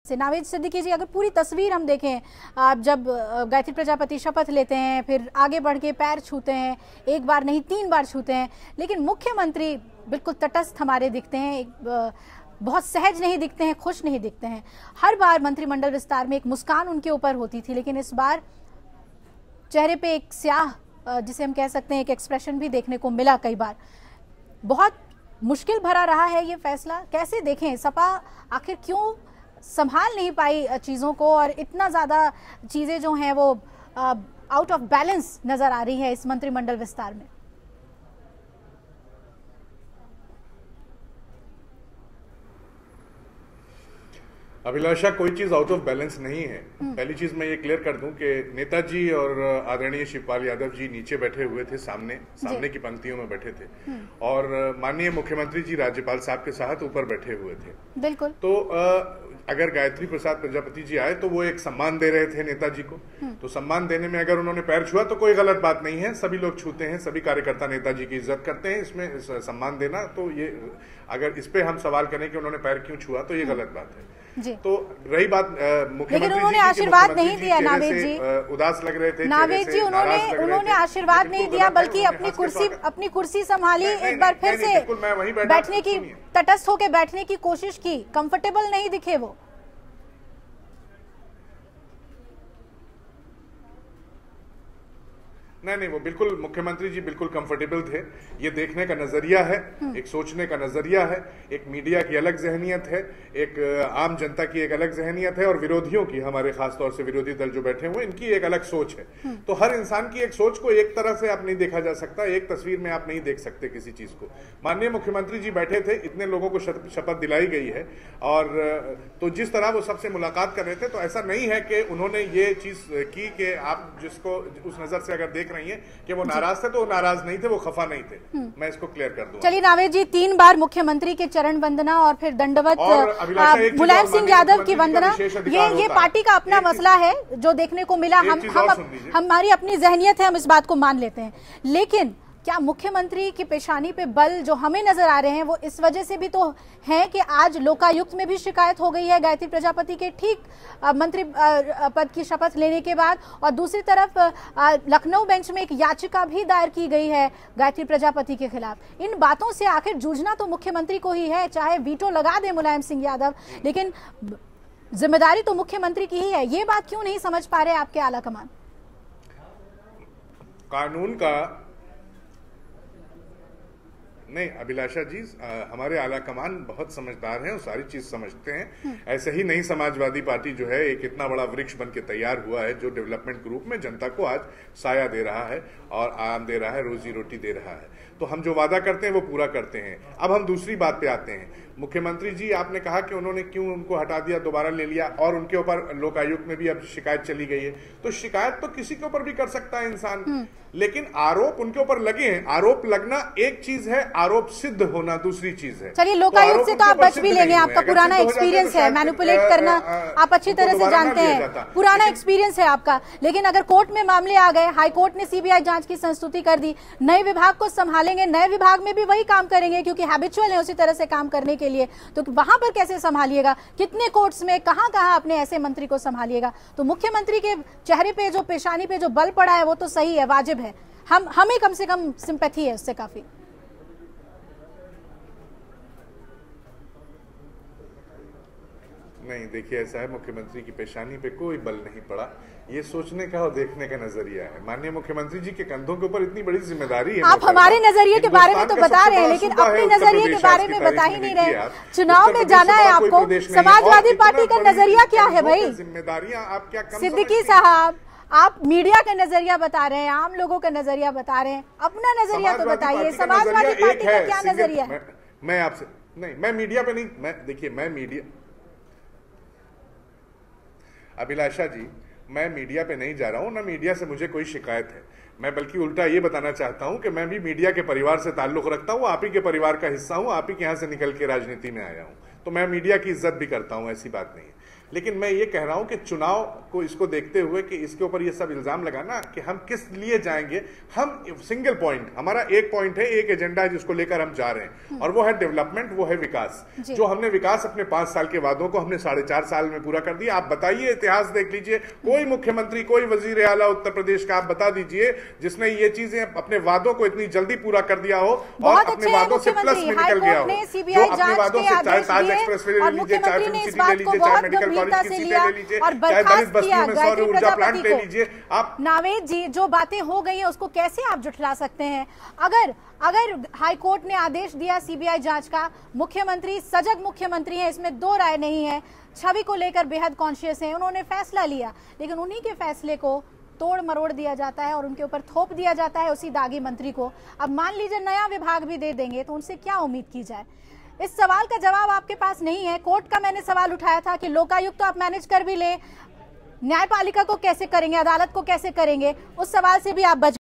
से नावेद सिद्दीकी जी, अगर पूरी तस्वीर हम देखें, आप जब गायत्री प्रजापति शपथ लेते हैं, फिर आगे बढ़ के पैर छूते हैं, एक बार नहीं 3 बार छूते हैं, लेकिन मुख्यमंत्री बिल्कुल तटस्थ हमारे दिखते हैं, बहुत सहज नहीं दिखते हैं, खुश नहीं दिखते हैं। हर बार मंत्रिमंडल विस्तार में एक मुस्कान उनके ऊपर होती थी, लेकिन इस बार चेहरे पे एक स्याह, जिसे हम कह सकते हैं एक एक्सप्रेशन भी देखने को मिला कई बार। बहुत मुश्किल भरा रहा है ये फैसला, कैसे देखें? सपा आखिर क्यों संभाल नहीं पाई चीज़ों को और इतना ज़्यादा चीज़ें जो हैं वो आउट ऑफ बैलेंस नज़र आ रही है इस मंत्रिमंडल विस्तार में? अभिलाषा, कोई चीज आउट ऑफ बैलेंस नहीं है। पहली चीज मैं ये क्लियर कर दूं कि नेताजी और आदरणीय शिवपाल यादव जी नीचे बैठे हुए थे, सामने की पंक्तियों में बैठे थे, और माननीय मुख्यमंत्री जी राज्यपाल साहब के साथ ऊपर बैठे हुए थे। बिल्कुल। तो अगर गायत्री प्रसाद प्रजापति जी आए तो वो एक सम्मान दे रहे थे नेताजी को, तो सम्मान देने में अगर उन्होंने पैर छुआ तो कोई गलत बात नहीं है। सभी लोग छूते हैं, सभी कार्यकर्ता नेताजी की इज्जत करते हैं, इसमें सम्मान देना तो ये, अगर इस पे हम सवाल करें कि उन्होंने पैर क्यों छुआ तो ये गलत बात है जी। तो रही बात मुख्यमंत्री उन्होंने आशीर्वाद नहीं दिया नावेद जी, उदास लग रहे थे नावेद जी, उन्होंने आशीर्वाद नहीं दिया, बल्कि अपनी कुर्सी संभाली, एक बार फिर से बैठने की, तटस्थ होकर बैठने की कोशिश की, कंफर्टेबल नहीं दिखे वो। नहीं, वो बिल्कुल, मुख्यमंत्री जी बिल्कुल कंफर्टेबल थे। ये देखने का नजरिया है, एक सोचने का नजरिया है, एक मीडिया की अलग जहनियत है, एक आम जनता की एक अलग जहनियत है, और विरोधियों की, हमारे खासतौर से विरोधी दल जो बैठे हुए इनकी एक अलग सोच है। तो हर इंसान की एक सोच को एक तरह से आप नहीं देखा जा सकता, एक तस्वीर में आप नहीं देख सकते किसी चीज को। माननीय मुख्यमंत्री जी बैठे थे, इतने लोगों को शपथ दिलाई गई है, और तो जिस तरह वो सबसे मुलाकात कर रहे थे, तो ऐसा नहीं है कि उन्होंने ये चीज की कि आप जिसको उस नजर से अगर देख रही है कि वो नाराज थे, तो वो नाराज नहीं थे, वो खफा नहीं थे। मैं इसको क्लियर कर दूं। चलिए नावेद जी, 3 बार मुख्यमंत्री के चरण वंदना और फिर दंडवत मुलायम सिंह यादव की वंदना, ये पार्टी का अपना मसला है जो देखने को मिला। हमारी अपनी जहनियत है, हम इस बात को मान लेते हैं, लेकिन क्या मुख्यमंत्री की पेशानी पे बल जो हमें नजर आ रहे हैं वो इस वजह से भी तो है कि आज लोकायुक्त में भी शिकायत हो गई है गायत्री प्रजापति के ठीक मंत्री पद की शपथ लेने के बाद, और दूसरी तरफ लखनऊ बेंच में एक याचिका भी दायर की गई है गायत्री प्रजापति के खिलाफ। इन बातों से आखिर जूझना तो मुख्यमंत्री को ही है, चाहे वीटो लगा दे मुलायम सिंह यादव, लेकिन जिम्मेदारी तो मुख्यमंत्री की ही है। ये बात क्यों नहीं समझ पा रहे आपके आला कमान? कानून का नहीं अभिलाषा जी, हमारे आला कमान बहुत समझदार हैं और सारी चीज समझते हैं। ऐसे ही नई समाजवादी पार्टी जो है एक इतना बड़ा वृक्ष बन के तैयार हुआ है, जो डेवलपमेंट ग्रुप में जनता को आज साया दे रहा है और आराम दे रहा है, रोजी रोटी दे रहा है। तो हम जो वादा करते हैं वो पूरा करते हैं। अब हम दूसरी बात पे आते हैं। मुख्यमंत्री जी, आपने कहा कि उन्होंने क्यों उनको हटा दिया, दोबारा ले लिया, और उनके ऊपर लोकायुक्त में भी अब शिकायत चली गई है। तो शिकायत तो किसी के ऊपर भी कर सकता है इंसान, लेकिन आरोप उनके ऊपर लगे हैं। आरोप लगना एक चीज है, आरोप सिद्ध होना दूसरी चीज है। चलिए, लोकायुक्त से तो आप बच भी लेंगे, आपका पुराना एक्सपीरियंस है, मैनिपुलेट करना आप अच्छी तरह से जानते हैं, पुराना एक्सपीरियंस है आपका। लेकिन अगर कोर्ट में मामले आ गए, हाई कोर्ट ने सीबीआई जांच की संस्तुति कर दी, नए विभाग को संभालेंगे, नए विभाग में भी वही काम करेंगे क्योंकि हैबिचुअल है उसी तरह से काम करने के लिए, तो वहां पर कैसे संभालिएगा? कितने कोर्ट्स में कहां अपने ऐसे मंत्री को संभालिएगा? तो मुख्यमंत्री के चेहरे पे जो, पेशानी पे जो बल पड़ा है वो तो सही है, वाजिब है, हमें कम से कम सिंपैथी है उससे काफी। नहीं, देखिए, ऐसा है, मुख्यमंत्री की पेशानी पे कोई बल नहीं पड़ा। ये सोचने का और देखने का नजरिया है। माननीय मुख्यमंत्री जी के कंधों के ऊपर इतनी बड़ी जिम्मेदारी है। आप हमारे नजरिए के बारे में तो बता रहे हैं, लेकिन अपने नजरिए के बारे में बता ही नहीं रहे। चुनाव में जाना है आपको, समाजवादी पार्टी का नजरिया क्या है भाई? जिम्मेदारियां आप क्या सिद्दीकी साहब, आप मीडिया का नजरिया बता रहे हैं, आम लोगों का नजरिया बता रहे हैं, अपना नजरिया तो बताइए। समाजवादी पार्टी का क्या नजरिया है? मैं आपसे नहीं, मैं मीडिया पे नहीं, देखिए, मैं मीडिया, अभिलाषा जी, मैं मीडिया पे नहीं जा रहा हूं, ना मीडिया से मुझे कोई शिकायत है। मैं बल्कि उल्टा ये बताना चाहता हूं कि मैं भी मीडिया के परिवार से ताल्लुक रखता हूं, आप ही के परिवार का हिस्सा हूं, आप ही के यहां से निकल के राजनीति में आया हूं, तो मैं मीडिया की इज्जत भी करता हूं, ऐसी बात नहीं है। लेकिन मैं ये कह रहा हूं कि चुनाव को इसको देखते हुए कि इसके ऊपर ये सब इल्जाम लगाना कि हम किस लिए जाएंगे, हम सिंगल पॉइंट, हमारा एक पॉइंट है, एक एजेंडा है जिसको लेकर हम जा रहे हैं और वो है डेवलपमेंट, वो है विकास। जो हमने विकास अपने 5 साल के वादों को हमने 4.5 साल में पूरा कर दिया। आप बताइए, इतिहास देख लीजिए, कोई मुख्यमंत्री, कोई वजीर आला उत्तर प्रदेश का आप बता दीजिए जिसने ये चीजें अपने वादों को इतनी जल्दी पूरा कर दिया हो और अपने वादों से प्लस में निकल गया हो। जो अपने वादों से, चाहे ताज एक्सप्रेस वे ले लीजिए, चाहे फिल्म सिटी ले लीजिए, चाहे मेडिकल कॉलेज की सीटें ले लीजिए, चाहे दलित बस्तियों में सौर ऊर्जा प्लांट ले लीजिए। आप नावेद जी, जो बातें हो गई है उसको कैसे आप जुटला सकते हैं? अगर हाई कोर्ट ने आदेश दिया सीबीआई जांच का, मुख्यमंत्री सजग मुख्यमंत्री है, इसमें दो राय नहीं है, छवि को लेकर बेहद कॉन्शियस है, उन्होंने फैसला लिया, लेकिन उन्हीं के फैसले को तोड़ मरोड़ दिया जाता है और उनके ऊपर थोप दिया जाता है उसी दागी मंत्री को। अब मान लीजिए नया विभाग भी दे देंगे तो उनसे क्या उम्मीद की जाए? इस सवाल का जवाब आपके पास नहीं है। कोर्ट का मैंने सवाल उठाया था कि लोकायुक्त तो आप मैनेज कर भी ले, न्यायपालिका को कैसे करेंगे, अदालत को कैसे करेंगे, उस सवाल से भी आप बच